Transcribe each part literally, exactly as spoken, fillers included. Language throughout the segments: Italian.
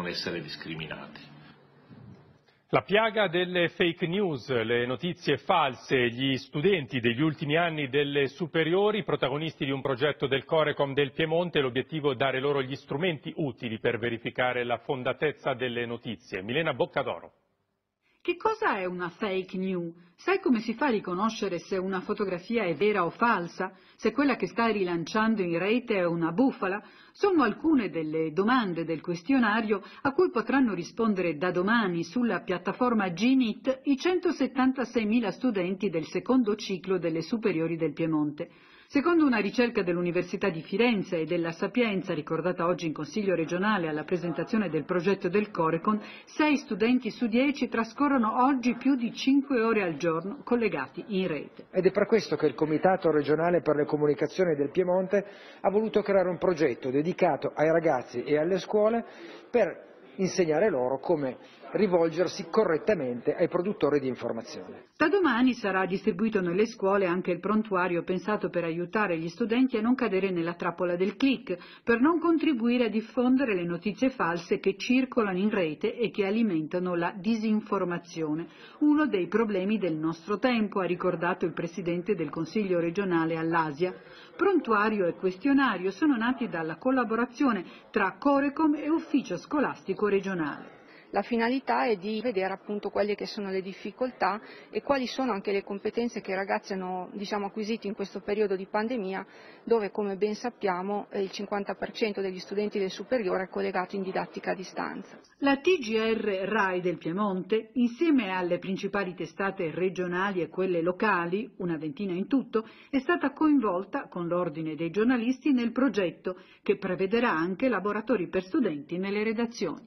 non essere discriminati. La piaga delle fake news, le notizie false, gli studenti degli ultimi anni delle superiori, protagonisti di un progetto del Corecom del Piemonte, l'obiettivo è dare loro gli strumenti utili per verificare la fondatezza delle notizie. Milena Boccadoro. Che cosa è una fake news? Sai come si fa a riconoscere se una fotografia è vera o falsa? Se quella che stai rilanciando in rete è una bufala? Sono alcune delle domande del questionario a cui potranno rispondere da domani sulla piattaforma G Meet i centosettantaseimila studenti del secondo ciclo delle superiori del Piemonte. Secondo una ricerca dell'Università di Firenze e della Sapienza, ricordata oggi in Consiglio regionale alla presentazione del progetto del Corecon, sei studenti su dieci trascorrono oggi più di cinque ore al giorno collegati in rete. Ed è per questo che il Comitato regionale per le comunicazioni del Piemonte ha voluto creare un progetto dedicato ai ragazzi e alle scuole per insegnare loro come rivolgersi correttamente ai produttori di informazione. Da domani sarà distribuito nelle scuole anche il prontuario pensato per aiutare gli studenti a non cadere nella trappola del click, per non contribuire a diffondere le notizie false che circolano in rete e che alimentano la disinformazione. Uno dei problemi del nostro tempo, ha ricordato il Presidente del Consiglio regionale all'Asia. Prontuario e questionario sono nati dalla collaborazione tra Corecom e Ufficio Scolastico Regionale. La finalità è di vedere appunto quelle che sono le difficoltà e quali sono anche le competenze che i ragazzi hanno, diciamo, acquisito in questo periodo di pandemia, dove, come ben sappiamo, il cinquanta per cento degli studenti del superiore è collegato in didattica a distanza. La T G R RAI del Piemonte, insieme alle principali testate regionali e quelle locali, una ventina in tutto, è stata coinvolta con l'ordine dei giornalisti nel progetto che prevederà anche laboratori per studenti nelle redazioni.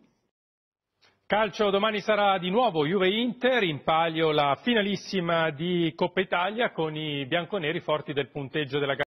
Calcio, domani sarà di nuovo Juve-Inter, in palio la finalissima di Coppa Italia con i bianconeri forti del punteggio della gara.